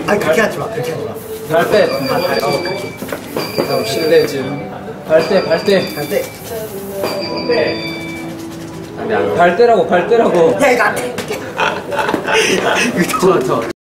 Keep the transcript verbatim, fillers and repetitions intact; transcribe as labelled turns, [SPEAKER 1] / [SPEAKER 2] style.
[SPEAKER 1] 아니 그렇게 하지 마. 그렇게 하지 마.
[SPEAKER 2] 발대.
[SPEAKER 1] 아, 어 그렇게.
[SPEAKER 2] 그럼 실내즘. 발대 발대.
[SPEAKER 1] 갈 때.
[SPEAKER 2] 발대라고 발대라고.
[SPEAKER 1] 야 이거 안 돼.
[SPEAKER 2] 저 저.